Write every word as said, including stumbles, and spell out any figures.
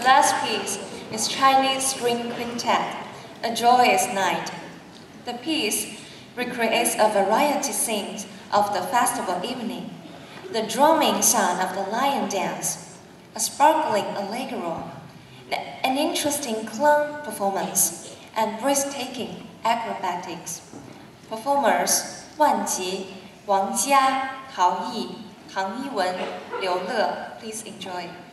last piece is Chinese String Quintet, A Joyous Night. The piece recreates a variety scenes of the festival evening, the drumming sound of the lion dance, a sparkling allegro, an interesting clown performance, and breathtaking acrobatics. Performers Wan Ji, Wang Jia, Hao Yi, Tang Yiwen, Liu Le, please enjoy.